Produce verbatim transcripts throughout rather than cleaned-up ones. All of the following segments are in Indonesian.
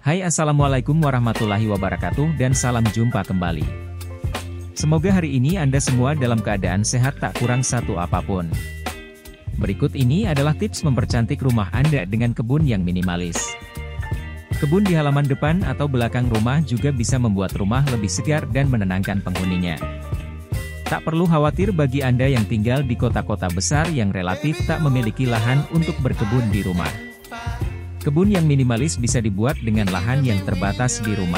Hai, assalamualaikum warahmatullahi wabarakatuh dan salam jumpa kembali. Semoga hari ini Anda semua dalam keadaan sehat tak kurang satu apapun. Berikut ini adalah tips mempercantik rumah Anda dengan kebun yang minimalis. Kebun di halaman depan atau belakang rumah juga bisa membuat rumah lebih segar dan menenangkan penghuninya. Tak perlu khawatir bagi Anda yang tinggal di kota-kota besar yang relatif tak memiliki lahan untuk berkebun di rumah. Kebun yang minimalis bisa dibuat dengan lahan yang terbatas di rumah.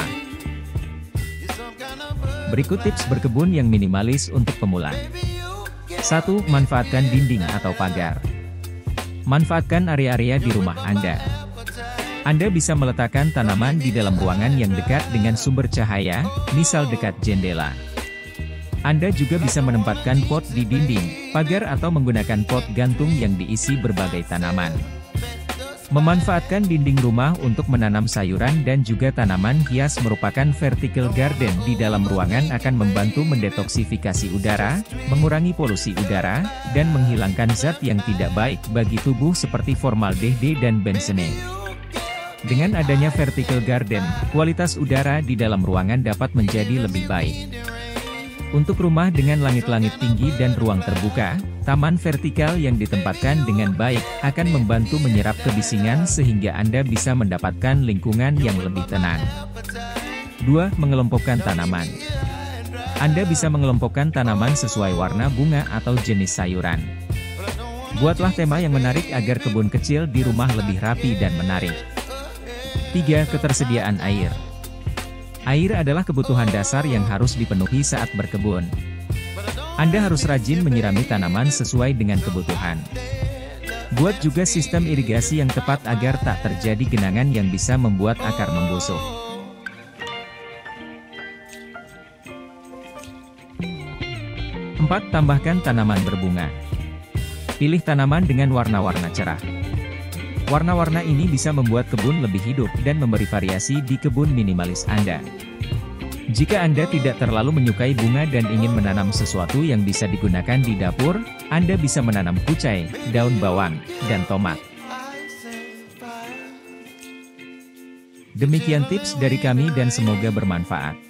Berikut tips berkebun yang minimalis untuk pemula. satu. Manfaatkan dinding atau pagar. Manfaatkan area-area di rumah Anda. Anda bisa meletakkan tanaman di dalam ruangan yang dekat dengan sumber cahaya, misal dekat jendela. Anda juga bisa menempatkan pot di dinding, pagar atau menggunakan pot gantung yang diisi berbagai tanaman. Memanfaatkan dinding rumah untuk menanam sayuran dan juga tanaman hias merupakan vertical garden di dalam ruangan akan membantu mendetoksifikasi udara, mengurangi polusi udara, dan menghilangkan zat yang tidak baik bagi tubuh seperti formaldehid dan benzene. Dengan adanya vertical garden, kualitas udara di dalam ruangan dapat menjadi lebih baik. Untuk rumah dengan langit-langit tinggi dan ruang terbuka, taman vertikal yang ditempatkan dengan baik akan membantu menyerap kebisingan sehingga Anda bisa mendapatkan lingkungan yang lebih tenang. dua. Mengelompokkan tanaman. Anda bisa mengelompokkan tanaman sesuai warna bunga atau jenis sayuran. Buatlah tema yang menarik agar kebun kecil di rumah lebih rapi dan menarik. tiga. Ketersediaan air. Air adalah kebutuhan dasar yang harus dipenuhi saat berkebun. Anda harus rajin menyirami tanaman sesuai dengan kebutuhan. Buat juga sistem irigasi yang tepat agar tak terjadi genangan yang bisa membuat akar membusuk. empat. Tambahkan tanaman berbunga. Pilih tanaman dengan warna-warna cerah. Warna-warna ini bisa membuat kebun lebih hidup dan memberi variasi di kebun minimalis Anda. Jika Anda tidak terlalu menyukai bunga dan ingin menanam sesuatu yang bisa digunakan di dapur, Anda bisa menanam kucai, daun bawang, dan tomat. Demikian tips dari kami dan semoga bermanfaat.